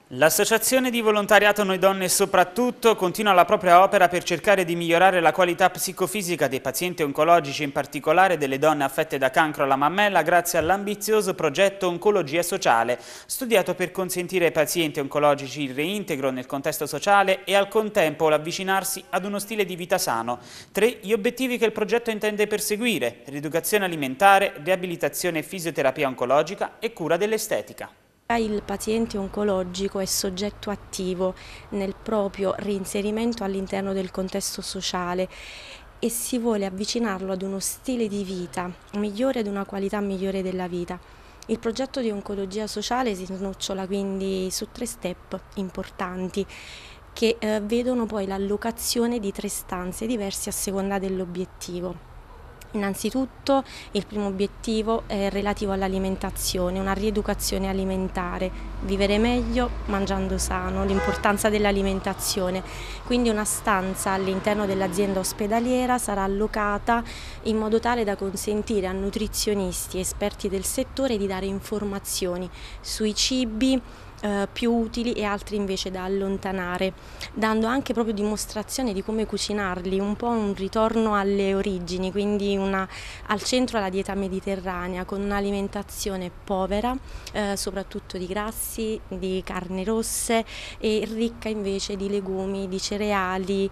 L'Associazione di Volontariato Noi Donne Soprattutto continua la propria opera per cercare di migliorare la qualità psicofisica dei pazienti oncologici, in particolare delle donne affette da cancro alla mammella, grazie all'ambizioso progetto Oncologia Sociale, studiato per consentire ai pazienti oncologici il reintegro nel contesto sociale e al contempo l'avvicinarsi ad uno stile di vita sano. 3 gli obiettivi che il progetto intende perseguire: rieducazione alimentare, riabilitazione e fisioterapia oncologica e cura dell'estetica. Il paziente oncologico è soggetto attivo nel proprio reinserimento all'interno del contesto sociale e si vuole avvicinarlo ad uno stile di vita migliore, ad una qualità migliore della vita. Il progetto di oncologia sociale si snocciola quindi su 3 step importanti che vedono poi l'allocazione di 3 stanze diverse a seconda dell'obiettivo. Innanzitutto il primo obiettivo è relativo all'alimentazione, una rieducazione alimentare, vivere meglio mangiando sano, l'importanza dell'alimentazione. Quindi una stanza all'interno dell'azienda ospedaliera sarà allocata in modo tale da consentire a nutrizionisti, esperti del settore di dare informazioni sui cibi più utili e altri invece da allontanare, dando anche proprio dimostrazione di come cucinarli, un po' un ritorno alle origini, quindi al centro la dieta mediterranea con un'alimentazione povera, soprattutto di grassi, di carni rosse e ricca invece di legumi, di cereali,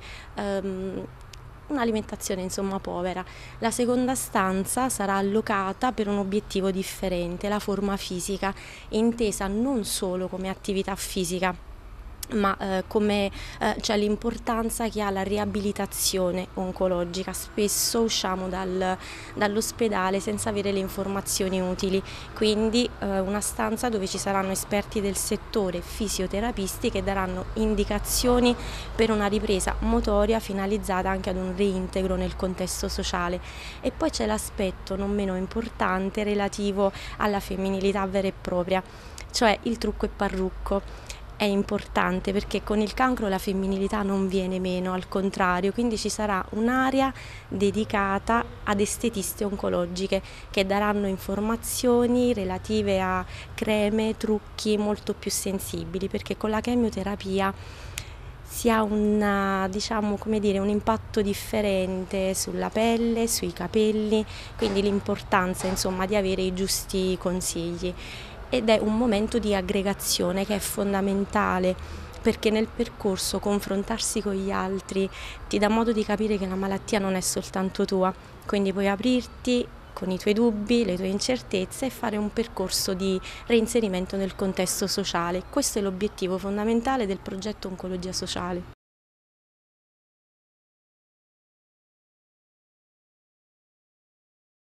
un'alimentazione insomma povera. La seconda stanza sarà allocata per un obiettivo differente, la forma fisica, intesa non solo come attività fisica, ma cioè l'importanza che ha la riabilitazione oncologica. Spesso usciamo dall'ospedale senza avere le informazioni utili, quindi una stanza dove ci saranno esperti del settore, fisioterapisti che daranno indicazioni per una ripresa motoria finalizzata anche ad un reintegro nel contesto sociale. E poi c'è l'aspetto non meno importante relativo alla femminilità vera e propria, cioè il trucco e parrucco. È importante perché con il cancro la femminilità non viene meno, al contrario, quindi ci sarà un'area dedicata ad estetiste oncologiche che daranno informazioni relative a creme, trucchi molto più sensibili, perché con la chemioterapia si ha diciamo, come dire, un impatto differente sulla pelle, sui capelli, quindi l'importanza insomma di avere i giusti consigli. Ed è un momento di aggregazione che è fondamentale, perché nel percorso confrontarsi con gli altri ti dà modo di capire che la malattia non è soltanto tua, quindi puoi aprirti con i tuoi dubbi, le tue incertezze e fare un percorso di reinserimento nel contesto sociale. Questo è l'obiettivo fondamentale del progetto Oncologia Sociale.